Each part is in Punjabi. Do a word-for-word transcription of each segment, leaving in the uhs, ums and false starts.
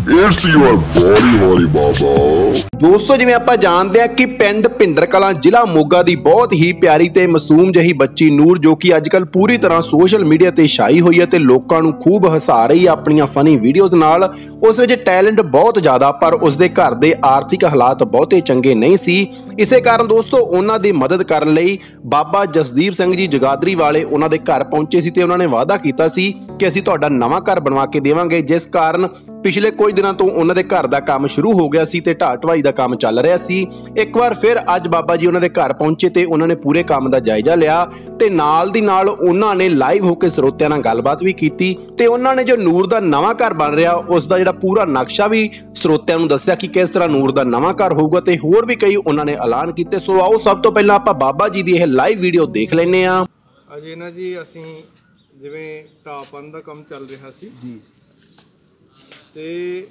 It's your body, holy baba. ਦੋਸਤੋ ਜਿਵੇਂ ਆਪਾਂ ਜਾਣਦੇ ਆ ਕਿ ਪਿੰਡ ਭਿੰਡਰ ਕਲਾਂ ਜ਼ਿਲ੍ਹਾ ਮੋਗਾ ਦੀ ਬਹੁਤ ਹੀ ਪਿਆਰੀ ਤੇ ਮਾਸੂਮ ਜਿਹੀ ਬੱਚੀ ਨੂਰ ਜੋ ਕਿ ਅੱਜਕੱਲ ਪੂਰੀ ਤਰ੍ਹਾਂ ਸੋਸ਼ਲ ਮੀਡੀਆ ਤੇ ਛਾਈ ਹੋਈ ਹੈ ਤੇ ਲੋਕਾਂ ਨੂੰ ਖੂਬ ਹਸਾ ਰਹੀ ਹੈ ਆਪਣੀਆਂ ਫਨੀ ਵੀਡੀਓਜ਼ ਨਾਲ। ਉਸ ਵਿੱਚ ਟੈਲੈਂਟ ਬਹੁਤ ਜ਼ਿਆਦਾ ਪਰ ਉਸਦੇ ਘਰ ਦੇ ਆਰਥਿਕ ਹਾਲਾਤ ਬਹੁਤੇ ਚੰਗੇ ਨਹੀਂ ਸੀ। ਇਸੇ ਕਾਰਨ ਦੋਸਤੋ ਉਹਨਾਂ ਦੀ ਮਦਦ ਕਰਨ ਲਈ ਬਾਬਾ ਜਸਦੀਪ ਸਿੰਘ ਜੀ ਜਗਾਦਰੀ ਵਾਲੇ ਉਹਨਾਂ ਦੇ ਘਰ ਪਹੁੰਚੇ ਸੀ ਤੇ ਉਹਨਾਂ ਨੇ ਵਾਅਦਾ ਕੀਤਾ ਸੀ ਕਿ ਅਸੀਂ ਤੁਹਾਡਾ ਨਵਾਂ ਘਰ ਬਣਵਾ ਕੇ ਦੇਵਾਂਗੇ, ਜਿਸ ਕਾਰਨ ਪਿਛਲੇ ਕੁਝ ਦਿਨਾਂ ਤੋਂ ਉਹਨਾਂ ਦੇ ਘਰ ਦਾ ਕੰਮ ਸ਼ੁਰੂ ਹੋ ਗਿਆ ਸੀ ਤੇ ਢਾਹ ਢਵਾਈ ਦਾ ਕੰਮ ਚੱਲ ਰਿਹਾ ਸੀ। ਇੱਕ ਵਾਰ ਫਿਰ ਅੱਜ ਬਾਬਾ ਜੀ ਉਹਨਾਂ ਦੇ ਘਰ ਪਹੁੰਚੇ ਤੇ ਉਹਨਾਂ ਨੇ ਪੂਰੇ ਕੰਮ ਦਾ ਜਾਇਜ਼ਾ ਲਿਆ ਤੇ ਨਾਲ ਦੀ ਨਾਲ ਉਹਨਾਂ ਨੇ ਲਾਈਵ ਹੋ ਕੇ ਸਰੋਤਿਆਂ ਨਾਲ ਗੱਲਬਾਤ ਵੀ ਕੀਤੀ ਤੇ ਉਹਨਾਂ ਨੇ ਜੋ ਨੂਰ ਦਾ ਨਵਾਂ ਘਰ ਬਣ ਰਿਹਾ ਉਸ ਦਾ ਜਿਹੜਾ ਪੂਰਾ ਨਕਸ਼ਾ ਵੀ ਸਰੋਤਿਆਂ ਨੂੰ ਦੱਸਿਆ ਕਿ ਕਿਸ ਤਰ੍ਹਾਂ ਨੂਰ ਦਾ ਨਵਾਂ ਘਰ ਹੋਊਗਾ ਤੇ ਹੋਰ ਵੀ ਕਈ ਉਹਨਾਂ ਨੇ ਐਲਾਨ ਕੀਤੇ। ਸੋ ਆਓ ਸਭ ਤੋਂ ਪਹਿਲਾਂ ਆਪਾਂ ਬਾਬਾ ਜੀ ਦੀ ਇਹ ਲਾਈਵ ਵੀਡੀਓ ਦੇਖ ਲੈਂਦੇ ਆ। ਅਜੇ ਨਾ ਜੀ ਅਸੀਂ ਜਿਵੇਂ ਢਾਪਨ ਦਾ ਕੰਮ ਚੱਲ ਰਿਹਾ ਸੀ ਜੀ ਤੇ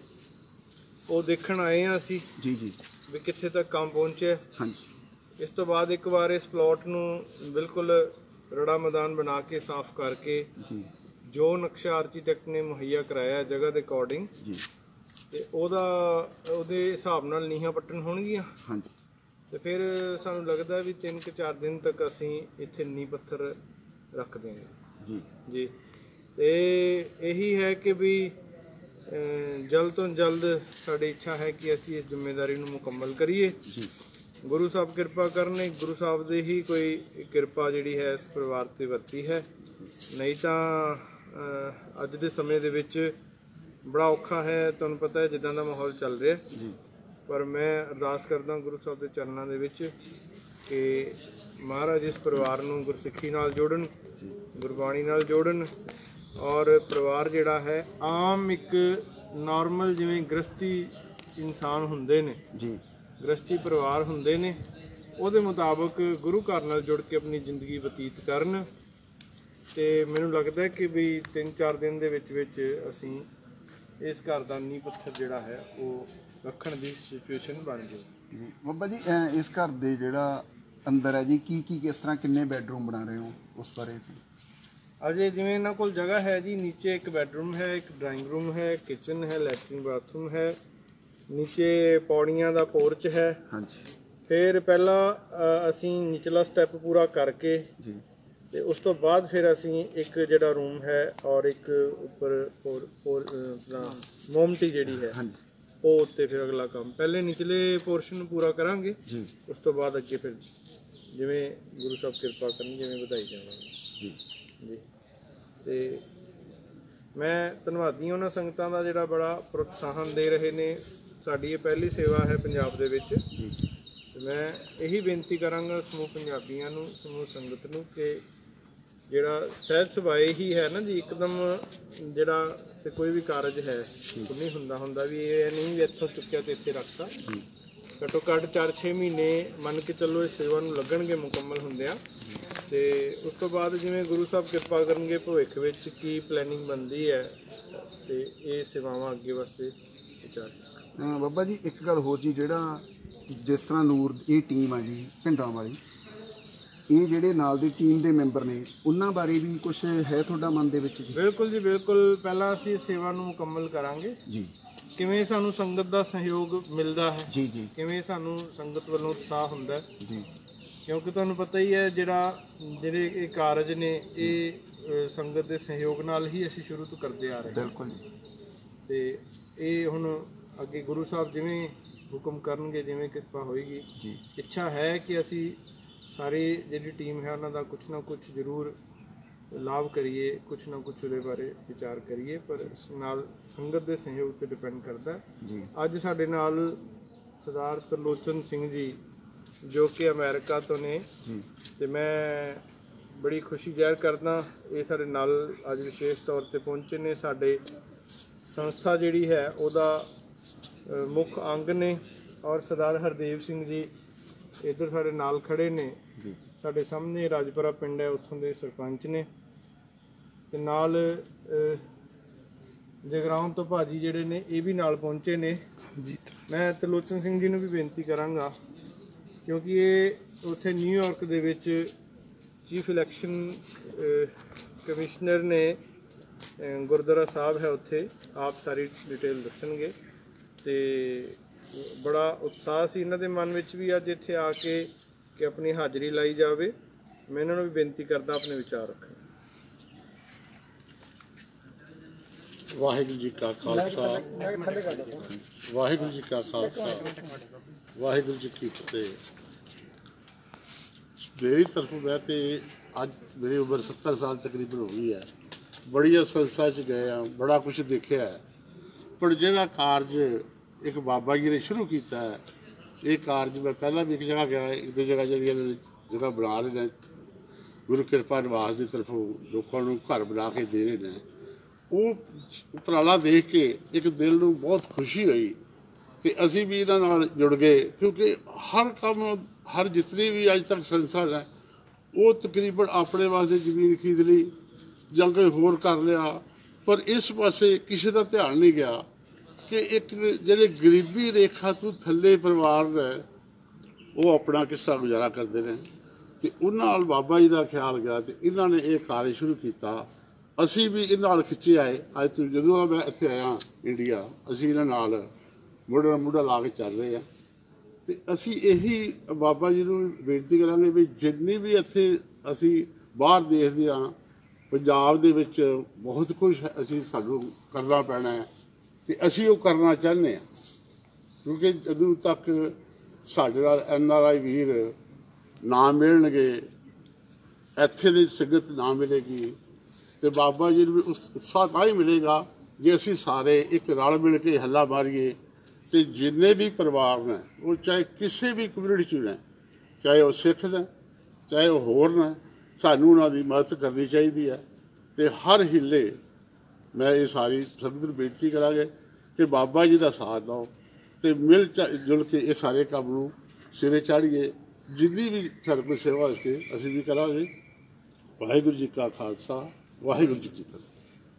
ਉਹ ਦੇਖਣ ਆਏ ਆ ਅਸੀਂ ਜੀ ਜੀ ਵੀ ਕਿੱਥੇ ਤੱਕ ਕੰਮ ਪਹੁੰਚਿਆ। ਹਾਂਜੀ ਇਸ ਤੋਂ ਬਾਅਦ ਇੱਕ ਵਾਰ ਇਸ ਪਲਾਟ ਨੂੰ ਬਿਲਕੁਲ ਰੜਾ ਮੈਦਾਨ ਬਣਾ ਕੇ ਸਾਫ਼ ਕਰਕੇ ਜੀ ਜੋ ਨਕਸ਼ਾ ਆਰਕੀਟੈਕਟ ਨੇ ਮੁਹੱਈਆ ਕਰਾਇਆ ਜਗ੍ਹਾ ਦੇ ਅਕੋਰਡਿੰਗ ਜੀ ਤੇ ਉਹਦਾ ਉਹਦੇ ਹਿਸਾਬ ਨਾਲ ਨੀਹਾਂ ਪੱਟਣ ਹੋਣਗੀਆਂ। ਹਾਂਜੀ ਤੇ ਫਿਰ ਸਾਨੂੰ ਲੱਗਦਾ ਵੀ ਤਿੰਨ ਕੁ ਚਾਰ ਦਿਨ ਤੱਕ ਅਸੀਂ ਇੱਥੇ ਨੀਂਹ ਪੱਥਰ ਰੱਖ ਦੇਂਗੇ ਜੀ ਜੀ ਤੇ ਇਹੀ ਹੈ ਕਿ ਵੀ ਜਲਦ ਤੋਂ ਜਲਦ ਸਾਡੀ ਇੱਛਾ ਹੈ ਕਿ ਅਸੀਂ ਇਸ ਜ਼ਿੰਮੇਵਾਰੀ ਨੂੰ ਮੁਕੰਮਲ ਕਰੀਏ। ਗੁਰੂ ਸਾਹਿਬ ਕਿਰਪਾ ਕਰਨੇ, ਗੁਰੂ ਸਾਹਿਬ ਦੀ ਹੀ ਕੋਈ ਕਿਰਪਾ ਜਿਹੜੀ ਹੈ ਇਸ ਪਰਿਵਾਰ ਤੇ ਵਰਤੀ ਹੈ, ਨਹੀਂ ਤਾਂ ਅੱਜ ਦੇ ਸਮੇਂ ਦੇ ਵਿੱਚ ਬੜਾ ਔਖਾ ਹੈ। ਤੁਹਾਨੂੰ ਪਤਾ ਹੈ ਜਿੱਦਾਂ ਦਾ ਮਾਹੌਲ ਚੱਲ ਰਿਹਾ, ਪਰ ਮੈਂ ਅਰਦਾਸ ਕਰਦਾ ਗੁਰੂ ਸਾਹਿਬ ਦੇ ਚਰਨਾਂ ਦੇ ਵਿੱਚ ਕਿ ਮਹਾਰਾਜ ਇਸ ਪਰਿਵਾਰ ਨੂੰ ਗੁਰਸਿੱਖੀ ਨਾਲ ਜੋੜਨ, ਗੁਰਬਾਣੀ ਨਾਲ ਜੋੜਨ ਔਰ ਪਰਿਵਾਰ ਜਿਹੜਾ ਹੈ ਆਮ ਇੱਕ ਨਾਰਮਲ ਜਿਵੇਂ ਗ੍ਰਸਤੀ ਇਨਸਾਨ ਹੁੰਦੇ ਨੇ ਜੀ, ਗ੍ਰਸਤੀ ਪਰਿਵਾਰ ਹੁੰਦੇ ਨੇ, ਉਹਦੇ ਮੁਤਾਬਕ ਗੁਰੂ ਘਰ ਨਾਲ ਜੁੜ ਕੇ ਆਪਣੀ ਜ਼ਿੰਦਗੀ ਬਤੀਤ ਕਰਨ। ਤੇ ਮੈਨੂੰ ਲੱਗਦਾ ਕਿ ਵੀ ਤਿੰਨ ਚਾਰ ਦਿਨ ਦੇ ਵਿੱਚ ਵਿੱਚ ਅਸੀਂ ਇਸ ਘਰ ਦਾ ਨੀਂਹ ਪੱਥਰ ਜਿਹੜਾ ਹੈ ਉਹ ਰੱਖਣ ਦੀ ਸਿਚੁਏਸ਼ਨ ਬਣ ਜਾਏ। ਬਾਬਾ ਜੀ ਇਸ ਘਰ ਦੇ ਜਿਹੜਾ ਅੰਦਰ ਹੈ ਜੀ ਕੀ ਕੀ ਕਿਸ ਤਰ੍ਹਾਂ ਕਿੰਨੇ ਬੈਡਰੂਮ ਬਣਾ ਰਹੇ ਹੋ ਉਸ ਬਾਰੇ? ਅਜੇ ਜਿਵੇਂ ਇਹਨਾਂ ਕੋਲ ਜਗ੍ਹਾ ਹੈ ਜੀ, ਨੀਚੇ ਇੱਕ ਬੈਡਰੂਮ ਹੈ, ਇੱਕ ਡਰਾਇੰਗ ਰੂਮ ਹੈ, ਕਿਚਨ ਹੈ, ਲੈਟਰਿਨ ਬਾਥਰੂਮ ਹੈ, ਨੀਚੇ ਪੌੜੀਆਂ ਦਾ ਪੋਰਚ ਹੈ। ਹਾਂਜੀ ਫਿਰ ਪਹਿਲਾਂ ਅਸੀਂ ਨਿਚਲਾ ਸਟੈਪ ਪੂਰਾ ਕਰਕੇ ਜੀ ਤੇ ਉਸ ਤੋਂ ਬਾਅਦ ਫਿਰ ਅਸੀਂ ਇੱਕ ਜਿਹੜਾ ਰੂਮ ਹੈ ਔਰ ਇੱਕ ਉੱਪਰ ਮੋਮਟੀ ਜਿਹੜੀ ਹੈ ਉਹ ਉੱਤੇ ਫਿਰ ਅਗਲਾ ਕੰਮ ਪਹਿਲੇ ਨਿਚਲੇ ਪੋਰਸ਼ਨ ਨੂੰ ਪੂਰਾ ਕਰਾਂਗੇ ਜੀ, ਉਸ ਤੋਂ ਬਾਅਦ ਅੱਗੇ ਫਿਰ ਜਿਵੇਂ ਗੁਰੂ ਸਾਹਿਬ ਕਿਰਪਾ ਕਰਨ ਜਿਵੇਂ ਵਧਾਈ ਜਾਵਾਂਗੇ ਜੀ ਜੀ। ਤੇ ਮੈਂ ਧੰਨਵਾਦੀ ਉਹਨਾਂ ਸੰਗਤਾਂ ਦਾ ਜਿਹੜਾ ਬੜਾ ਪ੍ਰੋਤਸਾਹਨ ਦੇ ਰਹੇ ਨੇ। ਸਾਡੀ ਇਹ ਪਹਿਲੀ ਸੇਵਾ ਹੈ ਪੰਜਾਬ ਦੇ ਵਿੱਚ ਜੀ। ਮੈਂ ਇਹੀ ਬੇਨਤੀ ਕਰਾਂਗਾ ਸਮੂਹ ਪੰਜਾਬੀਆਂ ਨੂੰ, ਸਮੂਹ ਸੰਗਤ ਨੂੰ ਕਿ ਜਿਹੜਾ ਸਹਿਜ ਸੁਭਾਅ ਹੀ ਹੈ ਨਾ ਜੀ, ਇੱਕਦਮ ਜਿਹੜਾ ਤੇ ਕੋਈ ਵੀ ਕਾਰਜ ਹੈ ਉਹ ਨਹੀਂ ਹੁੰਦਾ ਹੁੰਦਾ ਵੀ ਇਹ ਨਹੀਂ ਵੀ ਇੱਥੋਂ ਚੁੱਕਿਆ ਤੇ ਇੱਥੇ ਰੱਖਤਾ। ਘੱਟੋ ਘੱਟ ਚਾਰ ਛੇ ਮਹੀਨੇ ਮੰਨ ਕੇ ਚੱਲੋ ਇਸ ਸੇਵਾ ਨੂੰ ਲੱਗਣਗੇ ਮੁਕੰਮਲ ਹੁੰਦਿਆਂ। ਤੇ ਉਸ ਤੋਂ ਬਾਅਦ ਜਿਵੇਂ ਗੁਰੂ ਸਾਹਿਬ ਕਿਰਪਾ ਕਰਨਗੇ ਭਵਿੱਖ ਵਿੱਚ ਕੀ ਪਲੈਨਿੰਗ ਬਣਦੀ ਹੈ ਤੇ ਇਹ ਸੇਵਾਵਾਂ ਅੱਗੇ ਵਾਸਤੇ ਵਿਚਾਰ। ਬਾਬਾ ਜੀ ਇੱਕ ਗੱਲ ਹੋਰ ਜੀ, ਜਿਹੜਾ ਜਿਸ ਤਰ੍ਹਾਂ ਨੂਰ ਇਹ ਟੀਮ ਆ ਜੀ ਭਿੰਡਰਾਂ ਵਾਲੀ, ਇਹ ਜਿਹੜੇ ਨਾਲ ਦੀ ਟੀਮ ਦੇ ਮੈਂਬਰ ਨੇ ਉਹਨਾਂ ਬਾਰੇ ਵੀ ਕੁਝ ਹੈ ਤੁਹਾਡਾ ਮਨ ਦੇ ਵਿੱਚ ਜੀ? ਬਿਲਕੁਲ ਜੀ ਬਿਲਕੁਲ। ਪਹਿਲਾਂ ਅਸੀਂ ਸੇਵਾ ਨੂੰ ਮੁਕੰਮਲ ਕਰਾਂਗੇ ਜੀ, ਕਿਵੇਂ ਸਾਨੂੰ ਸੰਗਤ ਦਾ ਸਹਿਯੋਗ ਮਿਲਦਾ ਹੈ ਜੀ ਜੀ, ਕਿਵੇਂ ਸਾਨੂੰ ਸੰਗਤ ਵੱਲੋਂ ਉਤਸ਼ਾਹ ਹੁੰਦਾ ਜੀ, ਕਿਉਂਕਿ ਤੁਹਾਨੂੰ ਪਤਾ ਹੀ ਹੈ ਜਿਹੜਾ ਜਿਹੜੇ ਇਹ ਕਾਰਜ ਨੇ ਇਹ ਸੰਗਤ ਦੇ ਸਹਿਯੋਗ ਨਾਲ ਹੀ ਅਸੀਂ ਸ਼ੁਰੂ ਤੋਂ ਕਰਦੇ ਆ ਰਹੇ ਹਾਂ। ਬਿਲਕੁਲ ਜੀ। ਤੇ ਇਹ ਹੁਣ ਅੱਗੇ ਗੁਰੂ ਸਾਹਿਬ ਜਿਵੇਂ ਹੁਕਮ ਕਰਨਗੇ, ਜਿਵੇਂ ਕਿਰਪਾ ਹੋਏਗੀ ਜੀ, ਇੱਛਾ ਹੈ ਕਿ ਅਸੀਂ ਸਾਰੀ ਜਿਹੜੀ ਟੀਮ ਹੈ ਉਹਨਾਂ ਦਾ ਕੁਛ ਨਾ ਕੁਛ ਜ਼ਰੂਰ ਲਾਭ ਕਰੀਏ, ਕੁਛ ਨਾ ਕੁਛ ਉਹਦੇ ਬਾਰੇ ਵਿਚਾਰ ਕਰੀਏ, ਪਰ ਇਸ ਨਾਲ ਸੰਗਤ ਦੇ ਸਹਿਯੋਗ 'ਤੇ ਡਿਪੈਂਡ ਕਰਦਾ ਜੀ। ਅੱਜ ਸਾਡੇ ਨਾਲ ਸਰਦਾਰ ਤਰਲੋਚਨ ਸਿੰਘ ਜੀ ਜੋ ਕਿ ਅਮਰੀਕਾ ਤੋਂ ਨੇ ਤੇ ਮੈਂ ਬੜੀ ਖੁਸ਼ੀ ਜ਼ਾਹਿਰ ਕਰਦਾ ਇਹ ਸਾਡੇ ਨਾਲ ਅੱਜ ਵਿਸ਼ੇਸ਼ ਤੌਰ 'ਤੇ ਪਹੁੰਚੇ ਨੇ। ਸਾਡੇ ਸੰਸਥਾ ਜਿਹੜੀ ਹੈ ਉਹਦਾ ਮੁੱਖ ਅੰਗ ਨੇ ਔਰ ਸਰਦਾਰ ਹਰਦੇਵ ਸਿੰਘ ਜੀ ਇੱਧਰ ਸਾਡੇ ਨਾਲ ਖੜੇ ਨੇ, ਸਾਡੇ ਸਾਹਮਣੇ ਰਾਜਪੁਰਾ ਪਿੰਡ ਹੈ ਉੱਥੋਂ ਦੇ ਸਰਪੰਚ ਨੇ ਤੇ ਨਾਲ ਜਗਰਾਉਂ ਤੋਂ ਭਾਜੀ ਜਿਹੜੇ ਨੇ ਇਹ ਵੀ ਨਾਲ ਪਹੁੰਚੇ ਨੇ ਜੀ। ਮੈਂ ਤਰਲੋਚਨ ਸਿੰਘ ਜੀ ਨੂੰ ਵੀ ਬੇਨਤੀ ਕਰਾਂਗਾ ਕਿਉਂਕਿ ਇਹ ਉੱਥੇ ਨਿਊਯਾਰਕ ਦੇ ਵਿੱਚ ਚੀਫ ਇਲੈਕਸ਼ਨ ਕਮਿਸ਼ਨਰ ਨੇ ਗੁਰਦੁਆਰਾ ਸਾਹਿਬ ਹੈ ਉੱਥੇ ਆਪ ਸਾਰੀ ਡਿਟੇਲ ਦੱਸਣਗੇ। ਤੇ ਬੜਾ ਉਤਸ਼ਾਹ ਸੀ ਇਹਨਾਂ ਦੇ ਮਨ ਵਿੱਚ ਵੀ ਅੱਜ ਇੱਥੇ ਆ ਕੇ ਕਿ ਆਪਣੀ ਹਾਜ਼ਰੀ ਲਾਈ ਜਾਵੇ। ਮੈਂ ਇਹਨਾਂ ਨੂੰ ਵੀ ਬੇਨਤੀ ਕਰਦਾ ਆਪਣੇ ਵਿਚਾਰ ਰੱਖਣ। ਵਾਹਿਗੁਰੂ ਜੀ ਕਾ ਖਾਲਸਾ ਵਾਹਿਗੁਰੂ ਜੀ ਕਾ ਖਾਲਸਾ ਵਾਹਿਗੁਰੂ ਜੀ ਕੀ ਫਤਿਹ। ਮੇਰੀ ਤਰਫੋਂ ਮੈਂ ਤੇ ਅੱਜ ਮੇਰੀ ਉਮਰ सत्तर साल तकरीबन हो गई है। बड़िया संस्था च गए हैं, बड़ा कुछ देखा है, पर जिहड़ा कारज एक बाबा जी ने शुरू किया है, ये कारज मैं पहला भी एक जगह गया, एक दो जगह जी जगह बना रहे हैं गुरु कृपा निवास की तरफों लोगों को घर बना के दे रहे हैं। वो उपराला देख के एक दिल में बहुत खुशी हुई तो असी भी इन्हां नाल जुड़ गए, क्योंकि हर काम हर जितनी भी अज तक संस्था है वो तकरीबन अपने वास्ते जमीन खरीद ली ਜਾਂ कोई होर कर लिया, पर इस पासे किसी का ध्यान नहीं गया कि एक ਜਿਹੜੇ गरीबी रेखा तो थले परिवार है वो अपना किस्सा गुजारा करते हैं। तो उन्होंने बाबा जी का ख्याल गया तो इन्होंने ये कार्य शुरू किया। असी भी इन्होंने खिंचे आए। अज तो जो मैं इतने आया इंडिया, असी इन्होंने मुढ़ा मुढ़ा ला के चल रहे हैं। तो असी यही बाबा जी को बेनती करांगे भी जिन्नी भी इत्थे असी बाहर देखते हाँ, पंजाब दे विच बहुत कुछ असी सानू करना पैना है तो असी वो करना चाहते हैं, क्योंकि जदों तक साडे नाल एन आर आई वीर ना मिलणगे, इत्थे दी संगत ना मिलेगी तो बाबा जी भी उस उत्साह तां ही मिलेगा जे असी सारे एक रल मिल के हल्ला मारीए। तो जिन्ने भी परिवार ने वो चाहे किसी भी कम्यूनिटी च ने, चाहे वो सिख ने चाहे वो होर ने, सानू उन्होंने मदद करनी चाहिए है। तो हर हिले मैं ये सारी संगत नूं बेनती करांगे कि बाबा जी का साथ दो तो मिल जुल के ये सारे काम नूं सिरे चाढ़िए। जिन्नी भी सारे कोई सेवा इसके असीं भी करांगे। वाहिगुरू जी का खालसा वाहिगुरू जी की फतेह।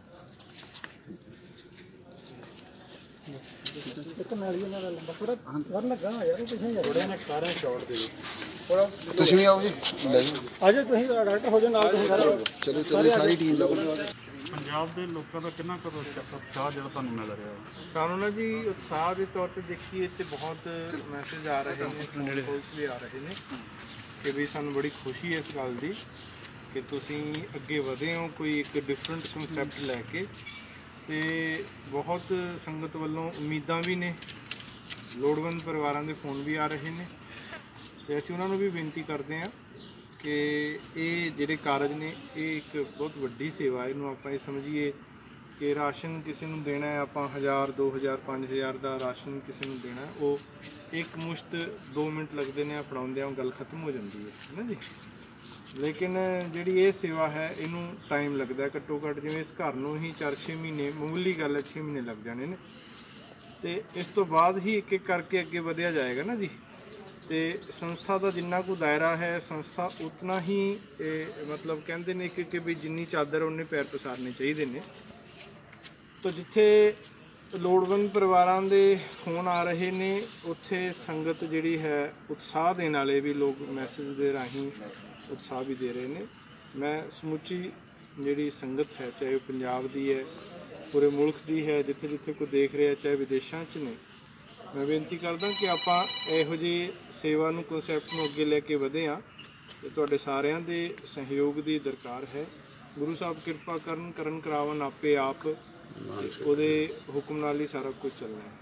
ਤੁਸੀਂ ਵੀ ਆਓ ਜੀ, ਲੈ ਜਾਓ ਅਜੇ ਤੁਸੀਂ ਡਾਕਟਰ ਹੋ ਜਾਓ ਨਾਲ ਤੁਸੀਂ ਸਾਰਾ ਚਲੋ ਚਲੋ ਸਾਰੀ ਟੀਮ ਲਾਓ। ਪੰਜਾਬ ਦੇ ਲੋਕਾਂ ਦਾ ਕਿੰਨਾ ਕੁ ਉਤਸ਼ਾਹ ਜਿਹੜਾ ਤੁਹਾਨੂੰ ਮਿਲ ਰਿਹਾ ਹੈ? ਸਾਨੂੰ ਨਾ ਜੀ ਉਤਸ਼ਾਹ ਦੇ ਤੌਰ ਤੇ ਦੇਖੀਏ ਤੇ ਬਹੁਤ ਮੈਸੇਜ ਆ ਰਹੇ ਨੇ, ਫੋਨ ਕਾਲਸ ਵੀ ਆ ਰਹੇ ਨੇ ਕਿ ਵੀ ਸਾਨੂੰ ਬੜੀ ਖੁਸ਼ੀ ਹੈ ਇਸ ਗੱਲ ਦੀ ਕਿ ਤੁਸੀਂ ਅੱਗੇ ਵਧੇ ਹੋ ਕੋਈ ਇੱਕ ਡਿਫਰੈਂਟ ਕਨਸੈਪਟ ਲੈ ਕੇ। ਤੇ ਬਹੁਤ ਸੰਗਤ ਵੱਲੋਂ ਉਮੀਦਾਂ ਵੀ ਨੇ, ਲੋੜਵੰਦ ਪਰਿਵਾਰਾਂ ਦੇ ਫੋਨ ਵੀ ਆ ਰਹੇ ਨੇ ਤੇ ਅਸੀਂ ਉਹਨਾਂ ਨੂੰ ਵੀ ਬੇਨਤੀ ਕਰਦੇ ਹਾਂ ਕਿ ਇਹ ਜਿਹੜੇ ਕਾਰਜ ਨੇ ਇਹ ਇੱਕ ਬਹੁਤ ਵੱਡੀ ਸੇਵਾ। ਇਹਨੂੰ ਆਪਾਂ ਇਹ ਸਮਝੀਏ ਕਿ ਰਾਸ਼ਨ ਕਿਸੇ ਨੂੰ ਦੇਣਾ ਹੈ, ਆਪਾਂ ਹਜ਼ਾਰ ਦੋ ਹਜ਼ਾਰ ਪੰਜ ਹਜ਼ਾਰ ਦਾ ਰਾਸ਼ਨ ਕਿਸੇ ਨੂੰ ਦੇਣਾ, ਉਹ ਇੱਕ ਮੁਸ਼ਤ ਦੋ ਮਿੰਟ ਲੱਗਦੇ ਨੇ ਫੜਾਉਂਦਿਆਂ ਗੱਲ ਖਤਮ ਹੋ ਜਾਂਦੀ ਹੈ ਹੈ ਨਾ ਜੀ। ਲੇਕਿਨ ਜਿਹੜੀ ਇਹ ਸੇਵਾ ਹੈ ਇਹਨੂੰ ਟਾਈਮ ਲੱਗਦਾ, ਘੱਟੋ ਘੱਟ ਜਿਵੇਂ ਇਸ ਘਰ ਨੂੰ ਹੀ ਚਾਰ ਛੇ ਮਹੀਨੇ ਮਾਮੂਲੀ ਗੱਲ ਹੈ, ਛੇ ਮਹੀਨੇ ਲੱਗ ਜਾਣੇ ਨੇ ਤੇ ਇਸ ਤੋਂ ਬਾਅਦ ਹੀ ਇੱਕ ਇੱਕ ਕਰਕੇ ਅੱਗੇ ਵਧਿਆ ਜਾਏਗਾ ਨਾ ਜੀ। ਤੇ ਸੰਸਥਾ ਦਾ ਜਿੰਨਾ ਕੁ ਦਾਇਰਾ ਹੈ ਸੰਸਥਾ ਉਤਨਾ ਹੀ ਮਤਲਬ ਕਹਿੰਦੇ ਨੇ ਕਿ ਕਿ ਵੀ ਜਿੰਨੀ ਚਾਦਰ ਉਹਨੇ ਪੈਰ ਪਸਾਰਨੇ ਚਾਹੀਦੇ ਨੇ। ਤਾਂ ਜਿੱਥੇ ਲੋੜਵੰਦ ਪਰਿਵਾਰਾਂ ਦੇ ਫੋਨ ਆ ਰਹੇ ਨੇ ਉੱਥੇ ਸੰਗਤ ਜਿਹੜੀ ਹੈ ਉਤਸ਼ਾਹ ਦੇਣ ਵਾਲੇ ਵੀ ਲੋਕ ਮੈਸੇਜ ਦੇ ਰਾਹੀਂ ਉਤਸ਼ਾਹ ਵੀ ਦੇ ਰਹੇ ਨੇ। ਮੈਂ ਸਮੁੱਚੀ ਜਿਹੜੀ ਸੰਗਤ ਹੈ ਚਾਹੇ ਉਹ ਪੰਜਾਬ ਦੀ ਹੈ, ਪੂਰੇ ਮੁਲਕ ਦੀ ਹੈ, ਜਿੱਥੇ ਜਿੱਥੇ ਕੋਈ ਦੇਖ ਰਿਹਾ ਚਾਹੇ ਵਿਦੇਸ਼ਾਂ 'ਚ ਨੇ, ਮੈਂ ਬੇਨਤੀ ਕਰਦਾ ਕਿ ਆਪਾਂ ਇਹੋ ਜਿਹੀ ਸੇਵਾ ਨੂੰ ਕਨਸੈਪਟ ਨੂੰ ਅੱਗੇ ਲੈ ਕੇ ਵਧੇ ਹਾਂ ਤੇ ਤੁਹਾਡੇ ਸਾਰਿਆਂ ਦੇ ਸਹਿਯੋਗ ਦੀ ਦਰਕਾਰ ਹੈ। ਗੁਰੂ ਸਾਹਿਬ ਕਿਰਪਾ ਕਰਨ ਕਰਨ ਕਰਾਵਨ ਆਪੇ ਆਪ, ਉਹਦੇ ਹੁਕਮ ਨਾਲ ਹੀ ਸਾਰਾ ਕੁਝ ਚੱਲਣਾ ਹੈ।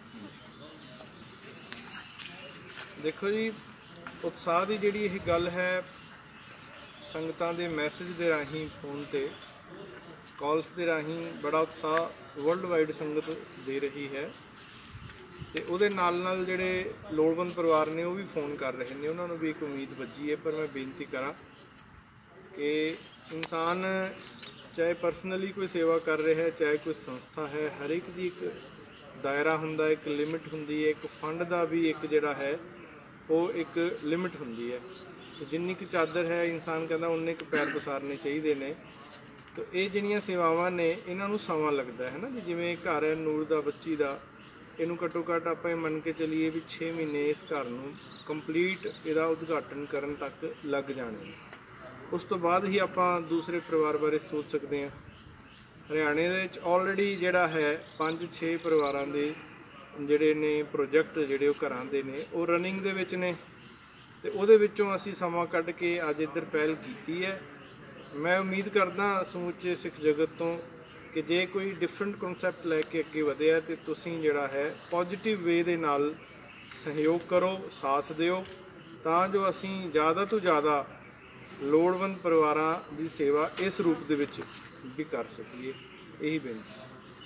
ਦੇਖੋ ਜੀ ਉਤਸ਼ਾਹ ਦੀ ਜਿਹੜੀ ਇਹ ਗੱਲ ਹੈ ਸੰਗਤਾਂ ਦੇ ਮੈਸੇਜ ਦੇ ਰਾਹੀਂ, ਫੋਨ ਤੇ ਕਾਲਸ ਦੇ ਰਾਹੀਂ ਬੜਾ ਉਤਸ਼ਾਹ ਵਰਲਡ ਵਾਈਡ ਸੰਗਤ ਦੇ ਰਹੀ ਹੈ ਤੇ ਉਹਦੇ ਨਾਲ ਨਾਲ ਜਿਹੜੇ ਲੋੜਵੰਦ ਪਰਿਵਾਰ ਨੇ ਉਹ ਵੀ ਫੋਨ ਕਰ ਰਹੇ ਨੇ, ਉਹਨਾਂ ਨੂੰ ਵੀ ਇੱਕ ਉਮੀਦ ਵੱਜੀ ਹੈ। ਪਰ ਮੈਂ ਬੇਨਤੀ ਕਰਾਂ ਕਿ ਇਨਸਾਨ ਚਾਹੇ ਪਰਸਨਲੀ ਕੋਈ ਸੇਵਾ ਕਰ ਰਿਹਾ ਹੈ ਚਾਹੇ ਕੋਈ ਸੰਸਥਾ ਹੈ, ਹਰ ਇੱਕ ਦੀ ਇੱਕ ਦਾਇਰਾ ਹੁੰਦਾ, ਇੱਕ ਲਿਮਿਟ ਹੁੰਦੀ ਹੈ, ਇੱਕ ਫੰਡ ਦਾ ਵੀ ਇੱਕ ਜਿਹੜਾ ਹੈ ਉਹ ਇੱਕ ਲਿਮਿਟ ਹੁੰਦੀ ਹੈ। ਜਿੰਨੀ ਕੁ ਚਾਦਰ ਹੈ ਇਨਸਾਨ ਕਹਿੰਦਾ ਉਨੇ ਕੁ ਪੈਰ ਪਸਾਰਨੇ ਚਾਹੀਦੇ ਨੇ। ਤਾਂ ਇਹ ਜਿਹੜੀਆਂ ਸੇਵਾਵਾਂ ਨੇ ਇਹਨਾਂ ਨੂੰ ਸਮਾਂ ਲੱਗਦਾ ਹੈ ਨਾ ਜੀ। ਜਿਵੇਂ ਘਰ ਹੈ ਨੂਰ ਦਾ ਬੱਚੀ ਦਾ, ਇਹਨੂੰ ਘੱਟੋ ਘੱਟ ਆਪਾਂ ਇਹ ਮੰਨ ਕੇ ਚੱਲੀਏ ਵੀ ਛੇ ਮਹੀਨੇ ਇਸ ਘਰ ਨੂੰ ਕੰਪਲੀਟ ਇਹਦਾ ਉਦਘਾਟਨ ਕਰਨ ਤੱਕ ਲੱਗ ਜਾਣੇ। ਉਸ ਤੋਂ ਬਾਅਦ ਹੀ ਆਪਾਂ ਦੂਸਰੇ ਪਰਿਵਾਰ ਬਾਰੇ ਸੋਚ ਸਕਦੇ ਹਾਂ। ਹਰਿਆਣੇ ਦੇ ਵਿੱਚ ਆਲਰੇਡੀ ਜਿਹੜਾ ਹੈ ਪੰਜ ਛੇ ਪਰਿਵਾਰਾਂ ਦੇ ਜਿਹੜੇ ਨੇ ਪ੍ਰੋਜੈਕਟ ਜਿਹੜੇ ਉਹ ਘਰਾਂ ਦੇ ਨੇ ਉਹ ਰਨਿੰਗ ਦੇ ਵਿੱਚ ਨੇ ਤੇ ਉਹਦੇ ਵਿੱਚੋਂ ਅਸੀਂ ਸਮਾਂ ਕੱਢ ਕੇ ਅੱਜ ਇੱਧਰ ਪਹਿਲ ਕੀਤੀ ਹੈ। ਮੈਂ ਉਮੀਦ ਕਰਦਾ ਸਮੁੱਚੇ ਸਿੱਖ ਜਗਤ ਤੋਂ ਕਿ ਜੇ ਕੋਈ ਡਿਫਰੈਂਟ ਕਨਸੈਪਟ ਲੈ ਕੇ ਅੱਗੇ ਵਧਿਆ ਤੇ ਤੁਸੀਂ ਜਿਹੜਾ ਹੈ ਪੋਜ਼ਿਟਿਵ ਵੇ ਦੇ ਨਾਲ ਸਹਿਯੋਗ ਕਰੋ, ਸਾਥ ਦਿਓ, ਤਾਂ ਜੋ ਅਸੀਂ ਜ਼ਿਆਦਾ ਤੋਂ ਜ਼ਿਆਦਾ ਲੋੜਵੰਦ ਪਰਿਵਾਰਾਂ ਦੀ ਸੇਵਾ ਇਸ ਰੂਪ ਦੇ ਵਿੱਚ ਵੀ ਕਰ ਸਕੀਏ। ਇਹੀ ਬੇਨਤੀ।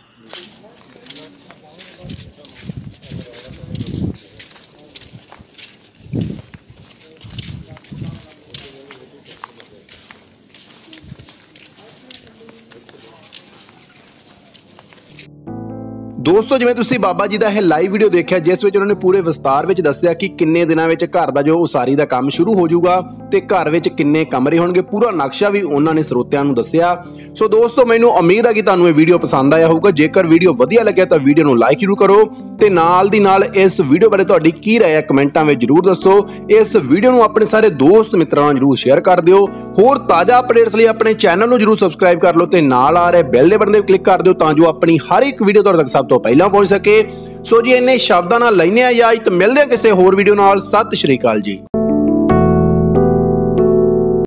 ਦੋਸਤੋ ਜਿਵੇਂ ਤੁਸੀਂ ਬਾਬਾ ਜੀ ਦਾ ਇਹ ਲਾਈਵ ਵੀਡੀਓ ਦੇਖਿਆ ਜਿਸ ਵਿੱਚ ਉਹਨਾਂ ਨੇ ਪੂਰੇ ਵਿਸਤਾਰ ਵਿੱਚ ਦੱਸਿਆ ਕਿ ਕਿੰਨੇ ਦਿਨਾਂ ਵਿੱਚ ਘਰ ਦਾ ਜੋ ਉਸਾਰੀ ਦਾ ਕੰਮ ਸ਼ੁਰੂ ਹੋ ਜਾਊਗਾ ਤੇ ਘਰ ਵਿੱਚ ਕਿੰਨੇ ਕਮਰੇ ਹੋਣਗੇ, ਪੂਰਾ ਨਕਸ਼ਾ ਵੀ ਉਹਨਾਂ ਨੇ ਸਰੋਤਿਆਂ ਨੂੰ ਦੱਸਿਆ। ਸੋ ਦੋਸਤੋ ਮੈਨੂੰ ਉਮੀਦ ਹੈ ਕਿ ਤੁਹਾਨੂੰ ਇਹ ਵੀਡੀਓ ਪਸੰਦ ਆਇਆ ਹੋਊਗਾ। ਜੇਕਰ ਵੀਡੀਓ ਵਧੀਆ ਲੱਗਿਆ ਤਾਂ ਵੀਡੀਓ ਨੂੰ ਲਾਈਕ ਜ਼ਰੂਰ ਕਰੋ ਤੇ ਨਾਲ ਦੀ ਨਾਲ ਇਸ ਵੀਡੀਓ ਬਾਰੇ ਤੁਹਾਡੀ ਕੀ ਰਾਏ ਹੈ ਕਮੈਂਟਾਂ ਵਿੱਚ ਜ਼ਰੂਰ ਦੱਸੋ। ਇਸ ਵੀਡੀਓ ਨੂੰ ਆਪਣੇ ਸਾਰੇ ਦੋਸਤ ਮਿੱਤਰਾਂ ਨਾਲ ਜ਼ਰੂਰ ਸ਼ੇਅਰ ਕਰ ਦਿਓ। ਹੋਰ ਤਾਜ਼ਾ ਅਪਡੇਟਸ ਲਈ ਆਪਣੇ ਚੈਨਲ ਨੂੰ ਜ਼ਰੂਰ ਸਬਸਕ੍ਰਾਈਬ ਕਰ ਲਓ ਤੇ ਨਾਲ ਆ ਰਹੇ ਬੈਲ ਦੇ ਬਟਨ ਤੇ ਕਲਿੱਕ ਕਰ ਦਿਓ ਤਾਂ ਜੋ ਆਪਣੀ ਹਰ ਇੱਕ ਵੀਡੀਓ ਤੁਹਾਡੇ ਤੱਕ ਸਭ ਤੋਂ ਪਹਿਲਾਂ ਪਹੁੰਚ ਸਕੇ। ਸੋ ਜੀ ਇੰਨੇ ਸ਼ਬਦਾਂ ਨਾਲ ਲੈਨੇ ਆ ਇਜਾਜ਼ਤ, ਮਿਲਦੇ ਆ ਕਿਸੇ ਹੋਰ ਵੀਡੀਓ ਨਾਲ। ਸਤਿ ਸ਼੍ਰੀ ਅਕਾਲ ਜੀ।